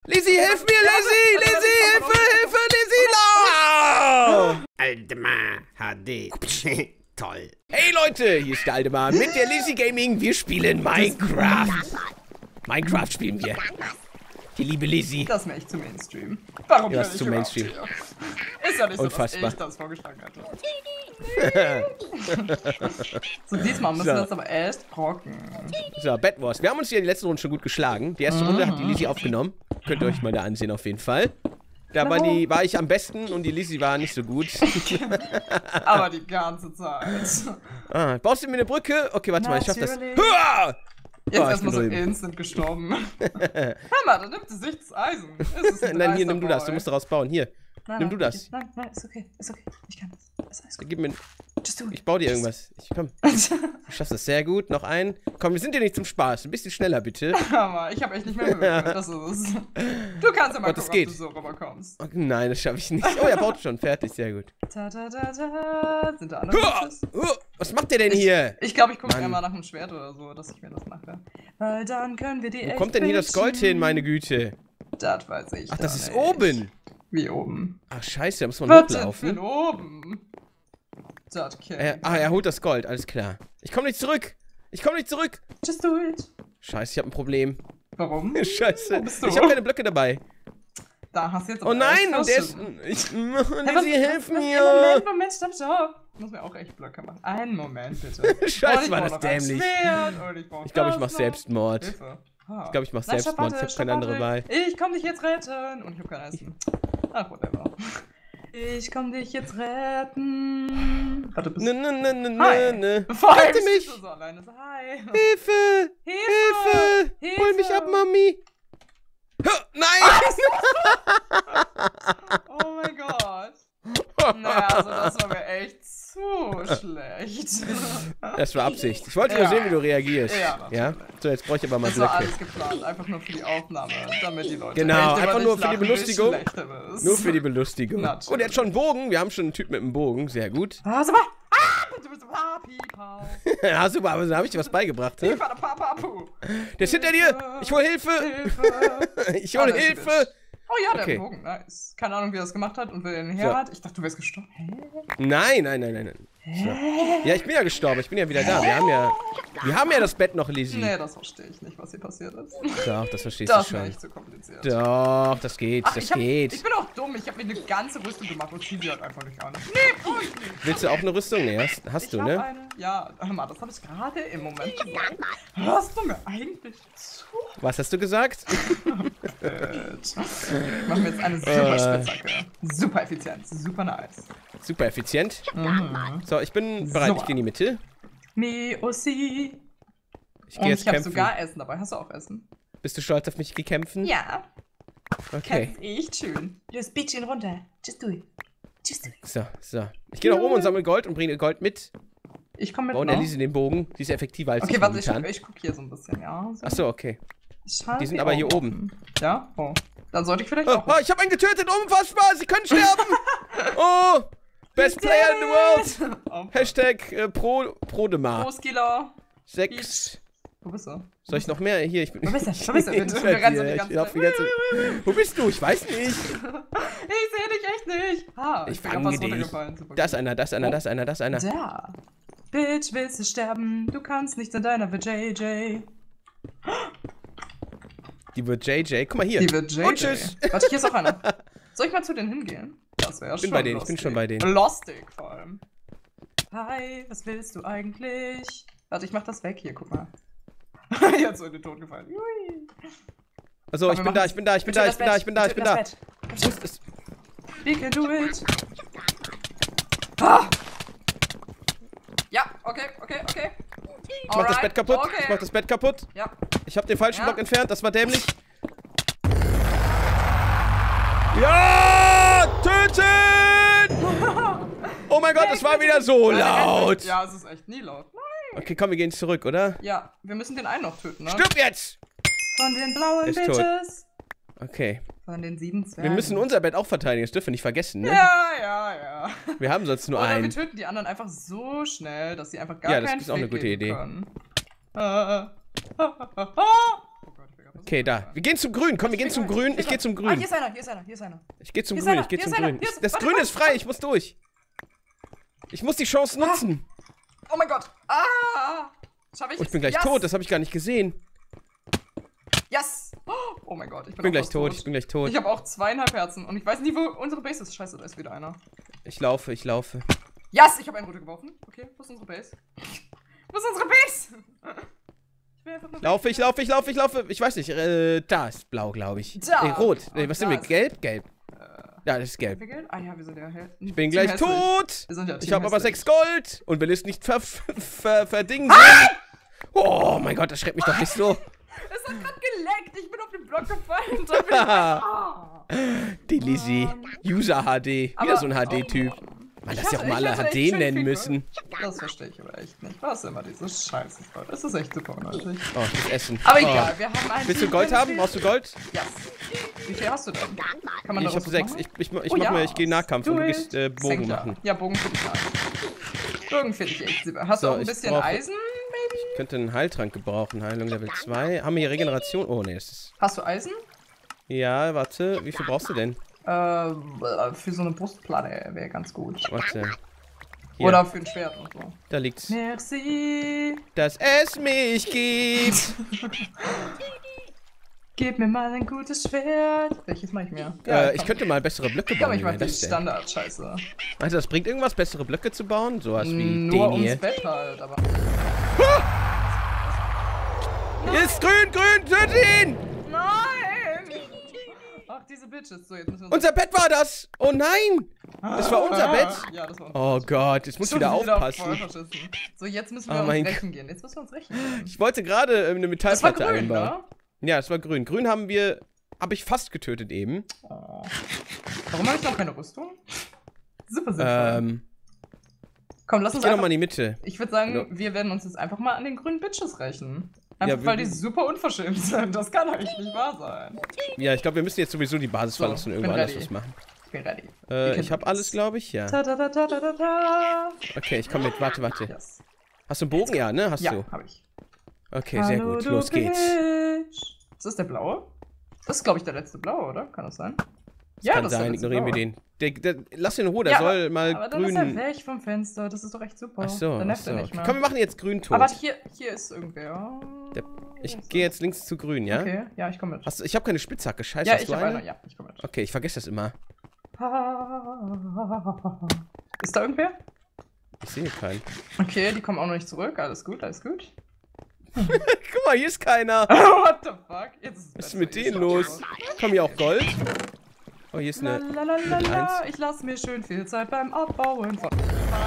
Lizzie, hilf mir, Lizzie! Lizzie, Hilfe, Hilfe, Lizzie! No! Aldemar HD. Toll. Hey Leute, hier ist der Aldemar mit der Lizzie Gaming. Wir spielen Minecraft. Minecraft spielen wir. Die liebe Lizzie. Das ist mir echt zu Mainstream. Warum Ja, bin ist ich zu Mainstream. Ist ja nicht so, Unfassbar. dass ich das vorgeschlagen hatte. So, diesmal müssen wir das aber echt rocken. So, Bed Wars. Wir haben uns hier die letzte Runde schon gut geschlagen. Die erste Runde hat die Lizzie aufgenommen. Könnt ihr euch mal da ansehen auf jeden Fall. Da war ich am besten und die Lizzie war nicht so gut. Aber die ganze Zeit. Ah, baust du mir eine Brücke? Okay, warte mal, ich schaff das. Natürlich. Hua! Jetzt Oh, erstmal so drüben. instant gestorben. Hör mal, da nimmt es sich das Eisen. Nein, hier, nimm du das. Du musst daraus bauen. Hier. Nimm du das. Nein, ist okay. Ich kann das. Ist alles gut. Gib mir. Just do it. Ich baue dir irgendwas. Komm. Du schaffst das sehr gut. Noch einen. Komm, wir sind hier nicht zum Spaß. Ein bisschen schneller, bitte. Aber ich habe echt nicht mehr gewürfelt. Das ist es. Du kannst ja mal das gucken, geht. ob du so rüberkommst. Oh, nein, das schaffe ich nicht. Oh, er baut schon. Fertig. Sehr gut. Ta. Sind da andere Witches? Was macht der denn hier? Ich glaube, ich gucke Mann. immer nach einem Schwert oder so, dass ich mir das mache. Weil dann können wir die Wo kommt denn hier das Gold hin, meine Güte? Das weiß ich. Ach, das doch ist nicht. oben. Wie oben? Ach, scheiße, da muss man Was denn für hochlaufen. oben? Das kennt Er holt das Gold. Alles klar. Ich komme nicht zurück. Just do it. Scheiße, ich habe ein Problem. Warum? Scheiße. Wo bist du? Ich habe keine Blöcke dabei. Da hast du jetzt Oh aber nein, echt und der ist... Lizzie, hilf mir. Moment, stopp. Ich muss mir auch echt Blöcke machen. Einen Moment, bitte. Scheiße, war das dämlich. Ich glaube, ich mach Selbstmord. Hilfe. Ich glaube, ich mach Selbstmord. Ich habe keine andere Wahl. Ich komm dich jetzt retten. Und ich hab kein Essen. Ach, whatever. Ich komm dich jetzt retten. Warte, bist du... Ne. Bevor Rette ich mich. so alleine so, hi. Hilfe. Hilfe. Hol mich ab, Mami. Nein. Oh mein Gott. Naja, also das war mir echt zu schlecht. Das war Absicht. Ich wollte nur sehen, wie du reagierst. Ja, So, jetzt brauche ich aber mal Das war Blöcke. alles geplant, einfach nur für die Aufnahme, damit die Leute Genau, echt über einfach dich nur für die lachen, wie Belustigung. schlecht du bist. Nur für die Belustigung. Natürlich. Und er hat schon einen Bogen. Wir haben schon einen Typ mit einem Bogen. Sehr gut. Ah, super. Du bist Papi-Pau. Ja, super, aber da habe ich dir was beigebracht. Ne? Papu. Der ist hinter dir. Ich hol Hilfe. Ich hol Ah, das ist Hilfe. Oh ja, der Okay. Bogen, nice. Keine Ahnung, wie er das gemacht hat und wer den her hat. Ich dachte, du wärst gestorben. Hä? Nein. So. Ja, ich bin ja gestorben. Ich bin ja wieder da. Wir haben ja das Bett noch, Lizzie. Nee, das verstehe ich nicht, was hier passiert ist. Doch, das verstehst Das ist du mir schon. echt zu kompliziert. Doch, das geht. Ach, Das ich geht. bin auch dumm. Ich habe mir eine ganze Rüstung gemacht und ziehe sie halt einfach nicht an. Nee, brauch ich nicht. Willst du auch eine Rüstung? Nee, hast du, Ich hab eine? eine. Ja, hör mal, das habe ich gerade im Moment gesagt. Hörst du mir eigentlich zu? Was hast du gesagt? Ich mache mir jetzt eine super Spitzhacke. Super effizient, super nice. Super effizient. So, ich bin bereit. So. Ich gehe in die Mitte. Me aussi. Ich Und gehe jetzt ich habe kämpfen. sogar Essen dabei. Hast du auch Essen? Bist du stolz auf mich gekämpfen? Ja. Okay. Kämpft echt schön. Los, Bietchen runter. Just do it. Just do it. So. Ich gehe nach oben und sammle Gold und bringe Gold mit. Ich komme mit. Und er ließ den Bogen. Die ist effektiver als Okay, ich warte, momentan. ich guck hier so ein bisschen, ja. So. Achso, okay. Ich halte Die sind aber hier Augen oben. offen. Ja? Oh. Dann sollte ich vielleicht Oh, auch. ich habe einen getötet. Unfassbar. Sie können sterben. Oh. Best Player in the world. Oh, Hashtag Prodemar. Großkiller. 6. Wo bist du? Soll ich noch mehr? Hier, ich bin. Wo bist du? Wo bist du? Wir rennen so die ganze Zeit. Wo bist du? Ich weiß nicht. Ich sehe dich echt nicht. Ah, Ich bin fange fast dich. runtergefallen. Super Das gut. einer. Da. Bitch, willst du sterben? Du kannst nicht in deiner wird JJ. Die wird JJ. Guck mal hier. Die wird JJ. Und tschüss. Warte, hier ist auch einer. Soll ich mal zu denen hingehen? Das wäre schon bei denen, lustig. ich bin schon bei denen. Lustig vor allem. Hi, was willst du eigentlich? Warte, ich mach das weg hier, guck mal. Jetzt so in den Tod gefallen. Ui. Also, ich bin da. Wo ist es? We can do it. Ah. Ja, okay. Ich mach das Bett kaputt. Okay. Ja. Ich hab den falschen Ja. Block entfernt. Das war dämlich. Ja! Töten! Oh mein Gott, das war wieder so laut. Ja, es ist echt nie laut. Nein. Okay, komm, wir gehen zurück, oder? Ja, wir müssen den einen noch töten, ne? Stirb jetzt! Von den blauen Ist tot. Bitches. Okay. Von den 7 Zwergen. Wir müssen unser Bett auch verteidigen. Das dürfen wir nicht vergessen, ne? Ja. Wir haben sonst nur Oder wir einen. töten die anderen einfach so schnell, dass sie einfach gar Ja, das keinen ist auch eine Fick gute geben Idee. können. Oh Gott, ich bin Okay, da. Wir gehen zum Grün. Komm, wir gehen zum Grün. Ich gehe zum Grün. Ah, hier ist einer, hier ist einer, hier ist einer. Ich gehe zum Hier ist Grün, einer, ich gehe hier zum ist einer, Grün. hier ist- Das warte, Grün warte. ist frei, ich muss durch. Ich muss die Chance nutzen. Oh mein Gott. Ah! Schaff ich Oh, ich bin gleich yes. tot, das habe ich gar nicht gesehen. Yes! Oh mein Gott, Ich bin gleich tot, ich bin gleich tot. Ich habe auch 2,5 Herzen und ich weiß nicht, wo unsere Base ist. Scheiße, da ist wieder einer. Ich laufe, ich laufe. Yes! Ich habe einen runtergeworfen. Okay, wo ist unsere Base? Wo ist unsere Base? Ich will einfach nur Laufe, ich laufe, ich laufe, ich laufe. Ich weiß nicht, da ist blau, glaube ich. Da. Nee, rot. Nee, Und was sind da wir? ist- Gelb? Gelb. Ja, das ist gelb. Ah ja, wir sind ja hell. Ich bin gleich tot. Wir sind ja Ich habe aber teamhässlich. 6 Gold und will es nicht verdingen. Oh mein Gott, das schreckt mich doch nicht so. Es hat gerade geleckt. Ich bin auf den Block gefallen und dann bin ich... Ah. Die Lizzie. User HD. Wieder Aber- so ein HD-Typ. Oh, Man, Ich dass sie auch hatte- mal ich alle hatte echt HD schön nennen viel müssen. Das verstehe ich aber echt nicht. Was immer diese Scheiße. Das ist echt super unnötig. Oh, das Essen. Aber Oh. egal, wir haben einen... Willst du Gold haben? Brauchst du Gold? Ja. Wie viel hast du denn? Kann man Ich da habe was 6. machen? Ich Oh ja. gehe Nahkampf und du gehst Bogen Senkt ja. machen. Ja, Bogen finde ich nice. Bogen finde ich echt super. Hast So, du auch ein ich bisschen brauche- Eisen, maybe? Ich könnte einen Heiltrank gebrauchen. Heilung Level 2. Haben wir hier Regeneration? Oh, nee, das ist... Hast du Eisen? Ja, warte. Wie viel brauchst du denn? Für so eine Brustplatte wäre ganz gut. Warte. Hier, Oder für ein Schwert und so. da liegt's. Merci. Dass es mich gibt. Gib mir mal ein gutes Schwert. Welches mache ich mir? Ich könnte mal bessere Blöcke Ja, aber bauen. ich Wie mach wäre die das denn? Standard-Scheiße. Also, das bringt irgendwas, bessere Blöcke zu bauen? Sowas wie Nur den hier. ums Bett halt, aber... Hier ist grün, grün, töte ihn! Nein! Ach, diese Bitches. So, jetzt müssen wir uns... Unser Bett war das! Oh nein! Das war unser Bett? Ja, das war unser Oh Gott, jetzt muss ich wieder voll aufpassen. verschissen. So, jetzt müssen Oh wir uns mein rächen gehen. Jetzt müssen wir uns rächen gehen. Ich wollte gerade eine Das war Metallplatte grün, einbauen. ne? Ja, es war grün. Grün habe ich fast getötet eben. Oh. Warum habe ich noch keine Rüstung? Super sinnvoll. Komm, lass Ich uns geh noch einfach... mal in die Mitte. Ich würde sagen, Ja. wir werden uns jetzt einfach mal an den grünen Bitches rächen. Einfach Ja, weil die super unverschämt sind. Das kann eigentlich nicht wahr sein. Ja, ich glaube, wir müssen jetzt sowieso die Basis So, verlassen und bin irgendwo anders ready. was machen. Ich bin ready. Ich habe alles, glaube ich, ja. Ta -ta -ta -ta -ta -ta. Okay, ich komme mit. Warte, warte. Yes. Hast du einen Bogen? Ja, ne? Hast Ja, du. habe ich. Okay, sehr Hallo, gut. du Los geht's. Bitch. Ist das der blaue? Das ist, glaube ich, der letzte blaue, oder? Kann das sein? Ja, Kann das ist der sein, letzte ignorieren wir blaue. den. Lass ihn in Ruhe, der Ja, soll mal Aber dann ist er grün. weg vom Fenster. Das ist doch echt super. Ach so, Dann ach nervt so. er nicht Okay. mehr. Komm, wir machen jetzt grün tot. Aber warte, hier ist irgendwer. Ich gehe jetzt links zu grün, ja? Okay, ja, ich komme mit. Ich habe keine Spitzhacke. Scheiße, Ja, hast ich du habe eine? eine. Ja, ich komme mit. Okay, ich vergesse das immer. Ist da irgendwer? Ich sehe keinen. Okay, die kommen auch noch nicht zurück. Alles gut, alles gut. Guck mal, hier ist keiner. What the fuck? Jetzt ist Was ist mit denen los? Komm, hier auch Gold? Oh, hier ist eine... Lalalala, ich lasse mir schön viel Zeit beim Abbauen von...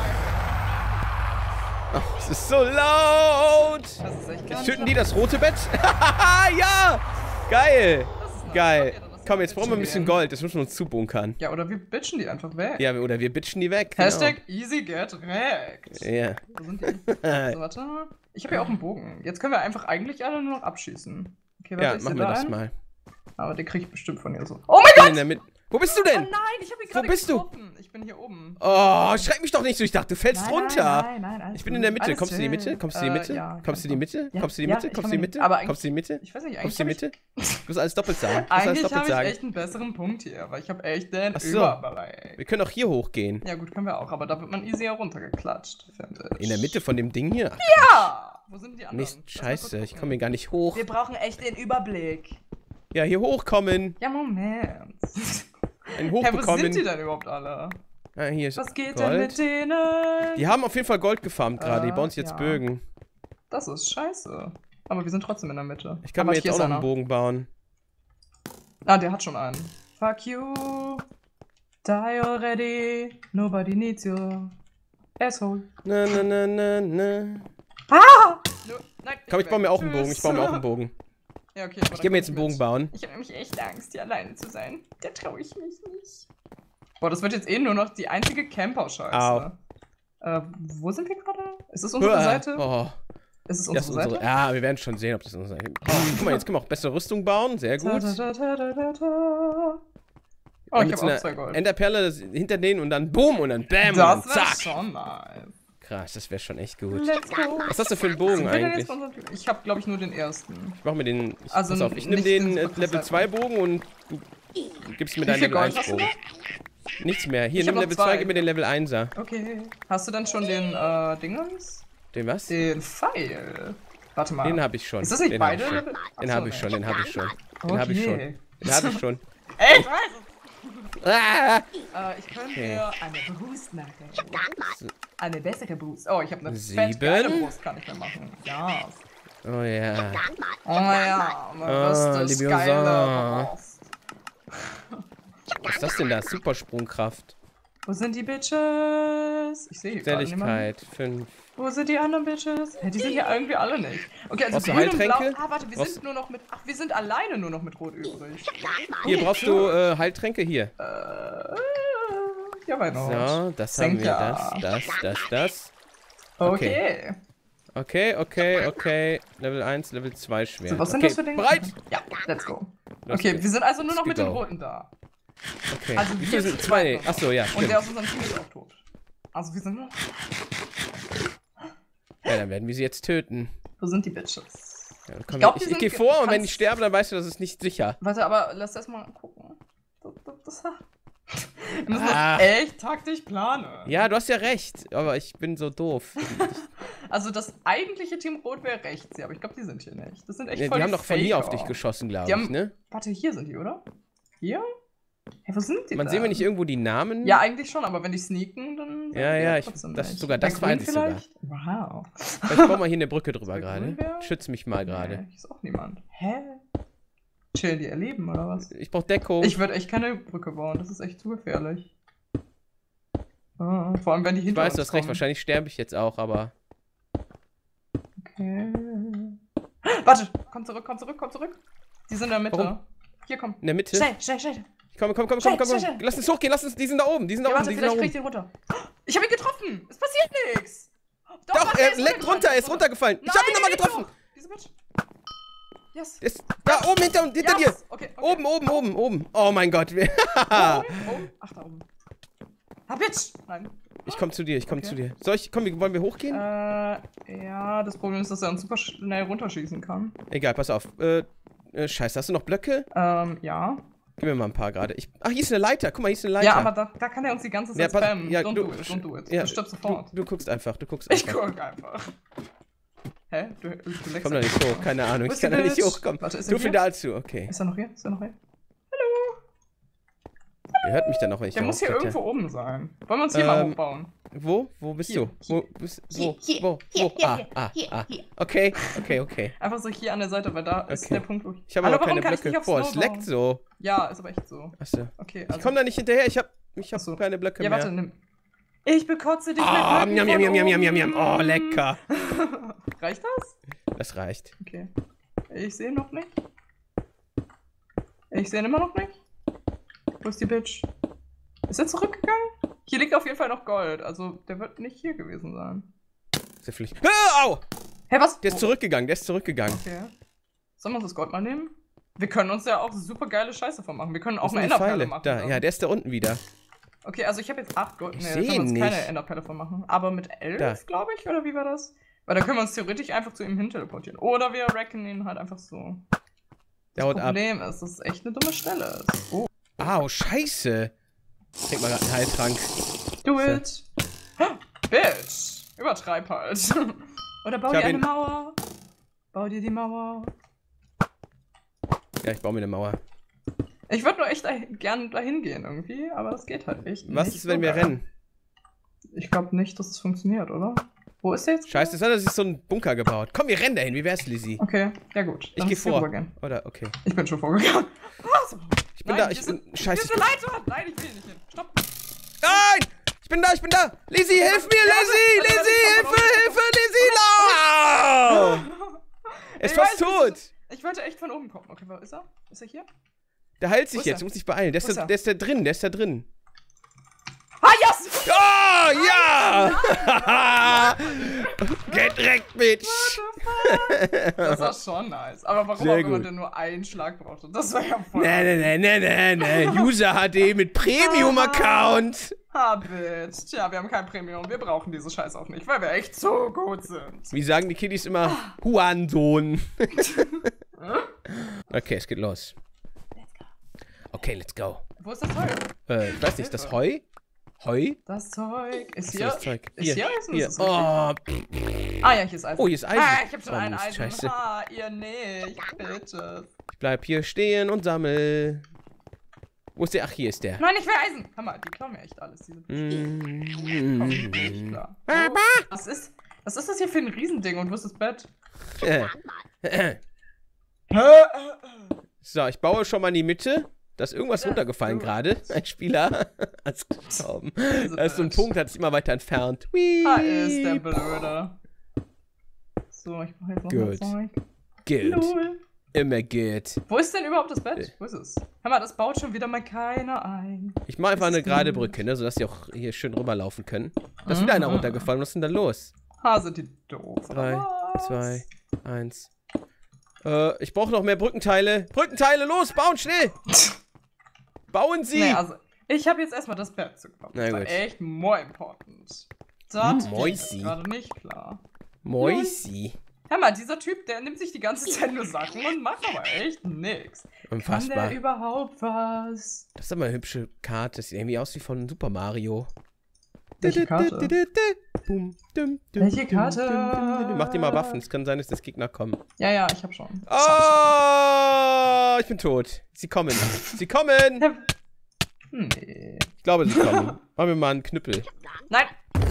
Oh, es ist so laut. Das ist echt gar Töten nicht die das rote Bett? Ja! Geil! Das ist nice. Geil. Okay, dann lass Komm, mal jetzt brauchen wir ein bisschen bitchen Gold. Das müssen wir uns zubunkern. gehen. Ja, oder wir bitchen die einfach weg. Ja, oder wir bitchen die weg. Hashtag easy get wrecked. Genau. Ja. Wo sind die? So, warte. Ich habe ja auch einen Bogen. Jetzt können wir einfach eigentlich alle nur noch abschießen. Okay, warte, Ja, ich machen sehe wir da das einen. mal. Aber den krieg ich bestimmt von ihr so. Oh mein Ich bin Gott! in der Mitte. Wo bist du Oh denn? nein, ich habe ihn gerade bist du? getroffen. Ich bin hier oben. Oh, schreck mich doch nicht so. Ich dachte, du fällst Nein, runter. Nein, alles Ich bin gut. in der Mitte. Alles Kommst du in die chill. Mitte? Kommst du in die Mitte? Ja, Kommst du in die Mitte? Ja, Kommst du in die ja, Mitte? ich Kommst komm du in die hin. Mitte? Aber eigentlich- Kommst du in die Mitte? Ich weiß nicht, Kommst du in die eigentlich Mitte? Du musst alles doppelt sagen. Du musst alles Eigentlich doppelt habe ich sagen. echt einen besseren Punkt hier, aber ich habe echt den Ach so. Überbereich. Wir können auch hier hochgehen. Ja gut, können wir auch, aber da wird man easier runtergeklatscht, finde ich. In der Mitte von dem Ding hier. Ja! Wo sind die anderen? Mist, Lass mal kurz scheiße. Ich gucken. komme hier gar nicht hoch. Wir brauchen echt den Überblick. Ja, hier hochkommen. Ja, Moment. Ein Hä, wo sind die hochbekommen. denn überhaupt alle? Ah, hier ist Was geht Gold. denn mit denen? Die haben auf jeden Fall Gold gefarmt gerade. Die bauen uns jetzt ja. Bögen. Das ist scheiße. Aber wir sind trotzdem in der Mitte. Ich kann aber mir jetzt hier auch ist noch einen einer. Bogen bauen. Ah, der hat schon einen. Fuck you. Die already. Nobody needs you. Asshole. Na, na, na, na, na. Ah! Nein, Komm, ich baue mir auch einen Bogen. Ich baue mir auch einen Tschüss. Bogen. Ja, okay, Ich gehe mir jetzt einen Bogen bauen. Ich habe nämlich echt Angst, hier alleine zu sein. Da traue ich mich nicht. Boah, das wird jetzt eh nur noch die einzige Camper-Scheiße. Wo sind wir gerade? Ist es unsere Seite? Oh, Ist es das unsere ist unsere. Seite? Ja, wir werden schon sehen, ob das unsere Seite ist. Oh, guck mal, jetzt können wir auch bessere Rüstung bauen. Sehr gut. Ta, ta, ta, ta, ta, ta. Oh, Und ich jetzt habe auch eine 2 Gold. Enderperle hinter denen und dann boom und dann bam und Das dann war zack. schon nice. Krass, das wäre schon echt gut. Let's go. Was hast du für einen Bogen eigentlich? Ich habe, glaube ich, nur den ersten. Ich mach mir den. Also pass auf, ich nehme den Level 2 Bogen und du gibst mir deinen Level 1 Bogen. Nichts mehr. Hier, nimm Level 2, gib mir den Level 1er. Okay. Hast du dann schon den Dingens? Den was? Den Pfeil. Warte mal. Den habe ich schon. Ist das nicht den beide? Den habe ich schon, den habe ich schon. Den habe ich schon. Den habe ich schon. Ey, ich weiß es. Ah! Ich könnte mir eine Brust machen. Eine bessere Brust. Oh, ich habe eine 7. fettgeile Brust, kann ich mir machen. Ja. Oh ja. Oh ja, eine beste, geile Brust. Was ist das denn da? Supersprungkraft. Wo sind die Bitches? Ich sehe hier gerade niemanden. Geselligkeit, 5. Wo sind die anderen Bitches? Hey, die sind hier irgendwie alle nicht. Okay, also Brauchst du grün und blau. Heiltränke? Ah, warte, wir sind nur noch mit. Ach, wir sind alleine nur noch mit Rot übrig. Hier, brauchst du Heiltränke? Hier. Ja, why not? So, das haben wir. Das. Okay. Okay. Level 1, Level 2 schwer. So, was sind das für Dinge? Bereit? Ja, let's go. Okay, wir sind also nur noch mit den Roten da. Okay. Also Wie viele sind 2? Achso, ja, und stimmt. der aus unserem Team ist auch tot. Also wir sind nur. Ja, dann werden wir sie jetzt töten. Wo sind die Bitches? Ja, komm, ich gehe vor und wenn ich sterbe, dann weißt du, das ist nicht sicher. Warte, aber lass erst mal gucken. Wir müssen das echt taktisch planen. Ja, du hast ja recht, aber ich bin so doof. Also das eigentliche Team Rot wäre rechts, ja, aber ich glaube, die sind hier nicht. Das sind echt voll die haben doch von hier Faker. auf dich geschossen, glaube ich, ne? Warte, hier sind die, oder? Hier? Hey, wo sind die Man denn? sehen wir nicht irgendwo die Namen? Ja, eigentlich schon, aber wenn die sneaken, dann... Ja, trotzdem das nicht. sogar, das weiß ich sogar. Wow. Ich baue mal hier eine Brücke drüber gerade. Schütz mich mal gerade. Nee, hier ist auch niemand. Hä? Chillen die erleben, oder was? Ich brauch Deckung. Ich würde echt keine Brücke bauen, das ist echt zu gefährlich. Vor allem, wenn die hinter uns du hast recht, wahrscheinlich sterbe ich jetzt auch, aber... Okay. Warte, komm zurück. Die sind in der Mitte. Warum? Hier, komm. In der Mitte? Schnell. Komm. Lass uns hochgehen, die sind da oben, Warte, vielleicht krieg ich den runter. Ich hab ihn getroffen! Es passiert nichts! Doch, er leckt runter, er ist runtergefallen. Ich hab ihn nochmal getroffen! Diese Bitch. Yes. Ist da oben hinter dir! Okay. Oben! Oh mein Gott! Oben? Ach, da oben. Ah, Bitch! Nein. Ich komm zu dir. Wollen wir hochgehen? Ja, das Problem ist, dass er uns super schnell runterschießen kann. Egal, pass auf. Scheiße, hast du noch Blöcke? Ja. Gib mir mal ein paar gerade. Ach, hier ist eine Leiter. Guck mal, hier ist eine Leiter. Ja, aber da kann er uns die ganze Zeit spammen. Ja, don't do it. Ja, du stirbst sofort. Du guckst einfach. Ich guck einfach. Hä? Du komm da nicht hoch, keine Ahnung. Ich kann da nicht hochkommen. Warte, du viel dazu, okay. Ist er noch hier? Hallo? Er hört mich dann noch, wenn ich da Der muss hier irgendwo oben sein. Wollen wir uns hier mal hochbauen? Wo? Wo bist du? Wo? Wo? Okay. Einfach so hier an der Seite, weil da ist der Punkt, wo ich habe aber keine Blöcke. Boah, es leckt so. Ja, ist aber echt so. Achso. Okay, also. Ich komme da nicht hinterher, ich hab keine Blöcke mehr. Ja, warte, nimm. Ich bekotze dich mit Blöcken. Oh, lecker. Reicht das? Das reicht. Okay. Ich sehe noch nicht. Ich sehe immer noch nicht. Wo ist die Bitch? Ist er zurückgegangen? Hier liegt auf jeden Fall noch Gold. Also, der wird nicht hier gewesen sein. Sehr vielleicht. Au! Hä, was? Der ist zurückgegangen. Okay. Sollen wir uns das Gold mal nehmen? Wir können uns ja auch super geile Scheiße von machen. Wir können auch eine Enderperle machen. Da. Ja, der ist da unten wieder. Okay, also ich habe jetzt 8 Gold. Nee, da können wir uns keine Enderperle von machen. Aber mit 11, glaube ich, oder wie war das? Weil da können wir uns theoretisch einfach zu ihm hin teleportieren. Oder wir wrecken ihn halt einfach so. Das Problem ist, dass es echt eine dumme Stelle ist. Oh. Au, scheiße. Trink mal gerade einen Heiltrank. Do it. Bitch. Übertreib halt. Oder bau dir eine Mauer. Bau dir die Mauer. Ja, ich baue mir eine Mauer. Ich würde nur echt gern dahin gehen irgendwie, aber das geht halt nicht. Was ist, wenn wir rennen? Ich glaube nicht, dass es funktioniert, oder? Wo ist der jetzt? Scheiße, das hat er sich so einen Bunker gebaut. Komm, wir rennen dahin. Wie wär's, Lizzie? Okay, ja gut. Ich geh vor. Oder, okay. Ich bin schon vorgegangen. Was? Ich bin da, ich bin... Scheiße. Hier ist eine Leiter! Nein, ich will nicht hin. Stopp! Nein! Ich bin da! Lizzie, hilf mir! Lizzie, Hilfe! Lizzie! Er ist fast tot! Ich wollte echt von oben kommen. Okay, wo ist er? Ist er hier? Der heilt sich jetzt, du musst dich beeilen. Der ist da drin. Ah, yes! Oh, ja! Get wrecked, Bitch! What the Das war schon nice. Aber warum auch immer der nur einen Schlag brauchte? Das war ja voll... Nee. User HD mit Premium-Account. Bitch. Tja, wir haben kein Premium. Wir brauchen diese Scheiß auch nicht, weil wir echt so gut sind. Wie sagen die Kiddies immer? Huansohn. Okay, es geht los. Okay, let's go. Wo ist das Zeug? Ich weiß nicht, das Heu? Heu? Das Zeug ist hier. Das Zeug. Ist hier Eisen? Hier. Ist ja, hier ist Eisen. Oh, hier ist Eisen. Ich hab schon ein Eisen. Scheiße. Ihr nicht, bitte. Ich bleib hier stehen und sammel. Wo ist der? Ach, hier ist der. Nein, ich will Eisen. Hör mal, die klauen mir echt alles. Diese Komm nicht klar. Was ist das hier für ein Riesending? Und wo ist das Bett? So, ich baue schon mal in die Mitte. Da ist irgendwas runtergefallen gerade. Ein Spieler hat's gestorben. Da ist so ein Punkt, hat es immer weiter entfernt. Da ist der Blöde. So, ich brauche jetzt noch mal Zeug. Gut. Immer gut. Wo ist denn überhaupt das Bett? Wo ist es? Hör mal, das baut schon wieder mal keiner ein. Ich mache einfach eine gerade Brücke, ne, sodass die auch hier schön rüberlaufen können. Da ist wieder einer runtergefallen. Was ist denn da los? Sind die doof. 3, 2, 1. Ich brauche noch mehr Brückenteile. Brückenteile, los, bauen schnell! Bauen Sie! Nee, also, ich habe jetzt erstmal das Bett zu kaufen. Das war echt more important. Das ist gerade nicht klar. Moisi. Hör mal, dieser Typ, der nimmt sich die ganze Zeit nur Sachen und macht aber echt nix. Unfassbar. Kann der überhaupt was? Das ist aber eine hübsche Karte. Das sieht irgendwie aus wie von Super Mario. Welche Karte? Welche Karte? Mach dir mal Waffen. Es kann sein, dass das Gegner kommen. Ja, ich hab schon. Oh, ich bin tot. Sie kommen. Sie kommen. Nee. Ich glaube, sie kommen. Machen wir mal einen Knüppel. Nein.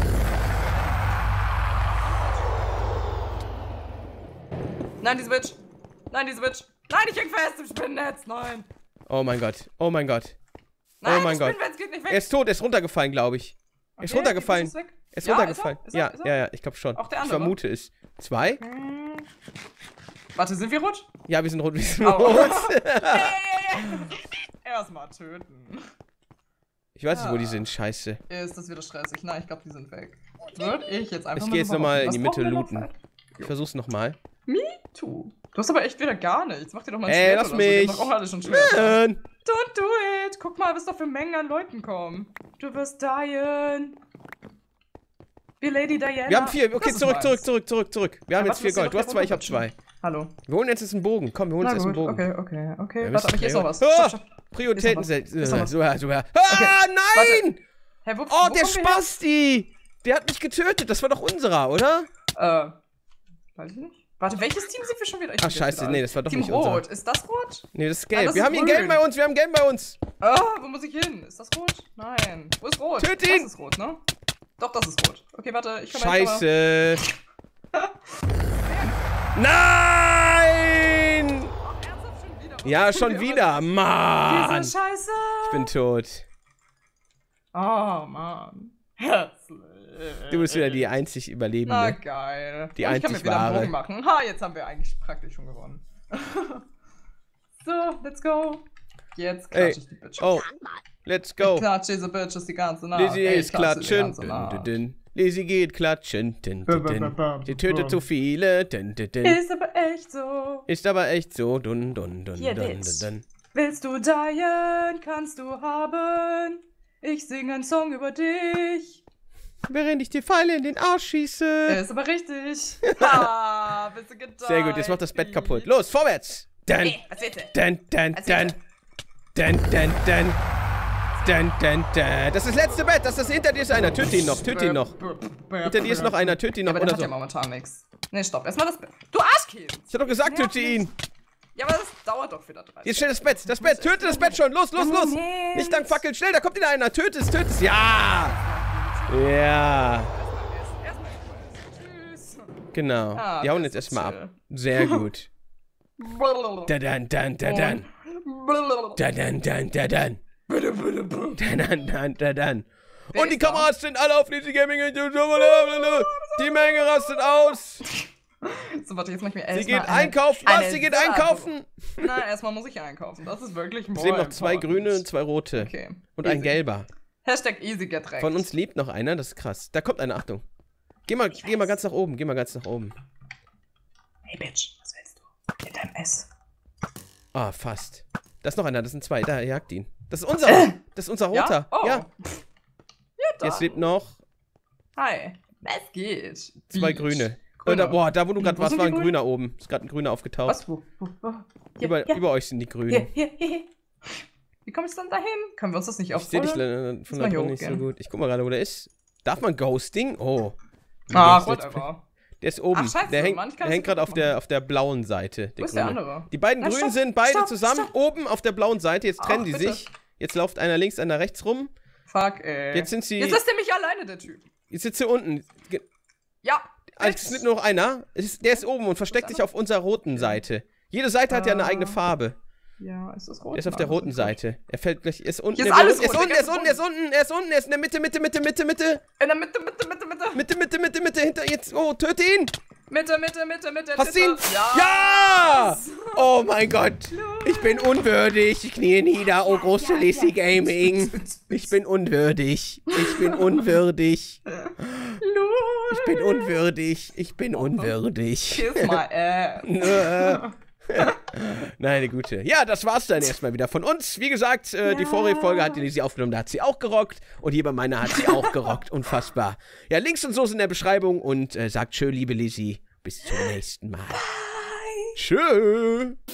Nein, diese Bitch. Nein, diese Bitch. Nein, ich häng fest im Spinnennetz. Nein. Oh mein Gott. Oh mein Gott. Nein, oh mein Gott. Geht nicht weg. Er ist tot. Er ist runtergefallen, glaube ich. Er ist runtergefallen. Er ist runtergefallen. Ist er? Ja, ich glaube schon. Auch der andere, ich vermute es. 2? Warte, sind wir rot? Ja, wir sind rot. Wir sind rot. Erstmal töten. Ich weiß nicht, wo die sind. Scheiße. Ist das wieder stressig? Nein, ich glaube, die sind weg. Würde ich jetzt einfach Ich gehe jetzt nochmal in die Mitte looten. Ich versuch's nochmal. Me too. Du hast aber echt wieder gar nichts. Mach dir doch mal ein Schwert lass oder mich. So. Auch alle schon Schwerter. Don't do it. Guck mal, was da für Mengen an Leuten kommen. Du wirst dying. Wie Lady Diana. Wir haben 4. Okay, zurück. Wir haben jetzt 4 Gold. Du hast 2, ich hab 2. Hallo. Wir holen jetzt einen Bogen. Komm, wir holen jetzt einen Bogen. Okay. Warte, aber hier ist noch was. Prioritäten setzen. So. Ah, Okay. nein! Hey, Oh, der Spasti! Der hat mich getötet. Das war doch unserer, oder? Weiß ich nicht. Warte, welches Team sind wir schon wieder? Ach, scheiße, nee, das war doch Team nicht unser. Rot. Ist das rot? Nee, das ist gelb. Das Wir ist haben hier grün. Gelb bei uns. Wir haben Gelb bei uns. Wo muss ich hin? Ist das rot? Nein. Wo ist rot? Töt ihn! Das ist rot, ne? Doch, das ist rot. Okay, warte, ich komme Scheiße. Nein! Ja, schon wieder. Mann. Diese Scheiße. Ich bin tot. Oh, Mann. Herzlich. Du bist wieder die einzig Überlebende. Na, geil. Die ich kann mir einzig wieder einen wahre. Bogen machen. Jetzt haben wir eigentlich praktisch schon gewonnen. So, let's go. Jetzt klatsche ich die Bitches. Oh, let's go. Ich klatsche diese Bitches die ganze Nacht. Lizzie ist klatschen. Lizzie geht klatschen. Sie tötet zu viele. Ist aber echt so. Ist aber echt so. Willst du dying, kannst du haben. Ich singe einen Song über dich. Während ich die Pfeile in den Arsch schieße. Ist aber richtig. Bist du gedeiht. Sehr gut, jetzt macht das Bett kaputt. Los, vorwärts. Was willst du? Das ist das letzte Bett. Hinter dir ist einer. Töte ihn noch. Hinter dir ist noch einer. Töte ihn noch. Aber der Oder hat so. ja momentan nichts. Ne, stopp. Erstmal das Bett. Du Arschkind. Ich hab doch gesagt, töte ihn. Ja, aber das dauert doch wieder 30. Jetzt schnell das Bett. Töte das Bett schon. Los. Nicht lang fackeln. Schnell, da kommt wieder einer. Töte es. Ja. Tschüss. Genau. Die hauen jetzt erstmal ab. Sehr gut. Dann. Und die Kameras sind alle auf Lizzie Gaming. Die Menge rastet aus. So, warte, jetzt mach ich mir Sie geht einkaufen. Was? Sie geht einkaufen? Nein, erstmal muss ich einkaufen. Das ist wirklich Es leben noch 2 grüne und 2 rote. Okay. Und ein gelber. Hashtag easy get wrecked. Von uns lebt noch einer, das ist krass. Da kommt einer, Achtung. Geh mal ganz nach oben, Hey, Bitch, was willst du? Mit deinem S. Ah, fast. Da ist noch einer, das sind 2. Da, jagt ihn. Das ist unser. Das ist unser Roter. Ja? Oh. Ja. Ja, Jetzt lebt noch Hi. Was geht? 2 Grüne. Boah, da wo du gerade warst, war ein Grüner oben. Ist gerade ein Grüner aufgetaucht. Was? Wo? Über euch sind die Grünen. Hier. Wie kommst du dann dahin? Können wir uns das nicht Ich sehe dich auffordern? von da drin nicht so gut. Ich guck mal gerade, wo der ist. Darf man Ghosting? Oh. Whatever. Der ist oben. Ach, scheiße, der Mann, hängt gerade auf der blauen Seite. Wo ist der andere? Die beiden Grünen sind beide zusammen oben auf der blauen Seite. Jetzt trennen die sich. Jetzt läuft einer links, einer rechts rum. Fuck, ey. Jetzt sind sie. Jetzt lässt er mich alleine, der Typ. Jetzt sitzt hier unten. Ja. Es ist nur noch einer. Der ist oben und versteckt sich auf unserer roten Seite. Jede Seite hat ja eine eigene Farbe. Ja, ist das rot? Der ist auf der roten Seite. Er fällt gleich. Er ist unten. Hier ist alles Er ist unten. Er ist in der Mitte. In der Mitte. Hinter. Jetzt. Oh, töte ihn. Mitte. Hast du ihn? Ja! Oh mein Gott. Ich bin unwürdig. Ich knie nieder. Oh, große Lizzy Gaming. Ich bin unwürdig. Ich bin unwürdig. Kiss my ass. Nein, gute. Ja, das war's dann erstmal wieder von uns. Wie gesagt, die vorige Folge hat die Lizzy aufgenommen, da hat sie auch gerockt. Und hier bei meiner hat sie auch gerockt. Unfassbar. Ja, Links und so sind in der Beschreibung. Und sagt tschö, liebe Lizzy. Bis zum nächsten Mal. Bye. Tschö.